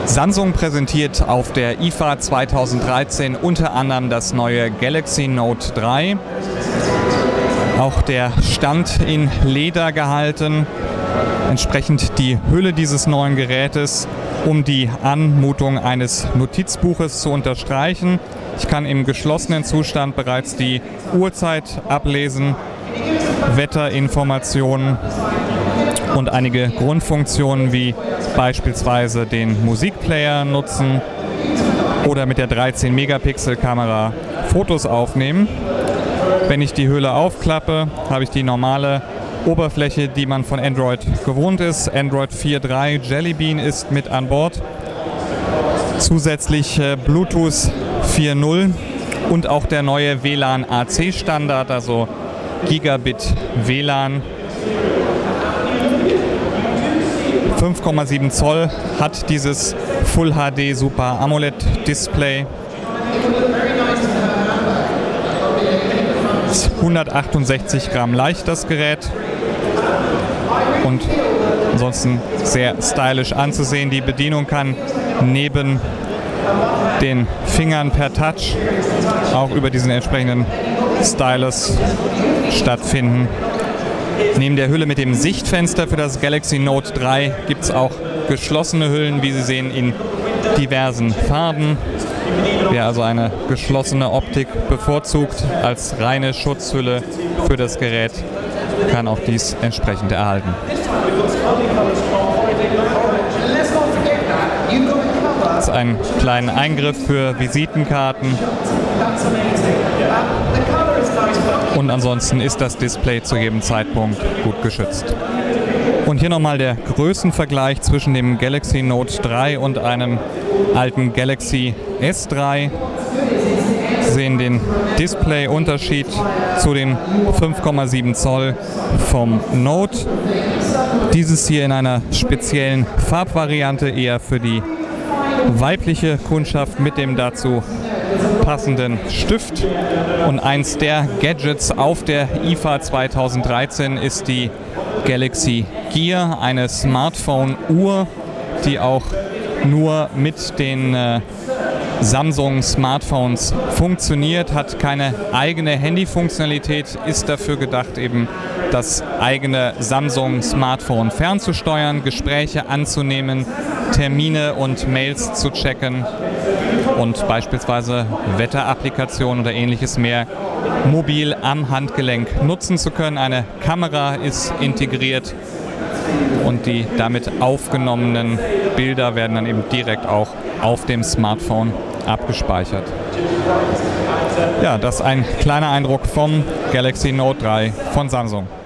Samsung präsentiert auf der IFA 2013 unter anderem das neue Galaxy Note 3. Auch der Stand in Leder gehalten, entsprechend die Hülle dieses neuen Gerätes, um die Anmutung eines Notizbuches zu unterstreichen. Ich kann im geschlossenen Zustand bereits die Uhrzeit ablesen, Wetterinformationen und einige Grundfunktionen wie beispielsweise den Musikplayer nutzen oder mit der 13-Megapixel-Kamera Fotos aufnehmen. Wenn ich die Hülle aufklappe, habe ich die normale Oberfläche, die man von Android gewohnt ist. Android 4.3 Jelly Bean ist mit an Bord. Zusätzlich Bluetooth 4.0 und auch der neue WLAN AC Standard, also Gigabit WLAN. 5,7 Zoll hat dieses Full HD Super AMOLED Display. 168 Gramm leicht das Gerät und ansonsten sehr stylisch anzusehen. Die Bedienung kann neben den Fingern per Touch auch über diesen entsprechenden Stylus stattfinden. Neben der Hülle mit dem Sichtfenster für das Galaxy Note 3 gibt es auch geschlossene Hüllen, wie Sie sehen, in diversen Farben. Wer also eine geschlossene Optik bevorzugt als reine Schutzhülle für das Gerät, kann auch dies entsprechend erhalten. Das ist ein kleiner Eingriff für Visitenkarten. Und ansonsten ist das Display zu jedem Zeitpunkt gut geschützt. Und hier nochmal der Größenvergleich zwischen dem Galaxy Note 3 und einem alten Galaxy S3. Sie sehen den Display-Unterschied zu den 5,7 Zoll vom Note. Dieses hier in einer speziellen Farbvariante, eher für die weibliche Kundschaft mit dem dazu passenden Stift. Und eins der Gadgets auf der IFA 2013 ist die Galaxy Gear, eine Smartphone-Uhr, die auch nur mit den Samsung Smartphones funktioniert, hat keine eigene Handy-Funktionalität, ist dafür gedacht, eben das eigene Samsung Smartphone fernzusteuern, Gespräche anzunehmen, Termine und Mails zu checken und beispielsweise Wetterapplikationen oder ähnliches mehr mobil am Handgelenk nutzen zu können. Eine Kamera ist integriert und die damit aufgenommenen Bilder werden dann eben direkt auch auf dem Smartphone abgespeichert. Ja, das ist ein kleiner Eindruck vom Galaxy Note 3 von Samsung.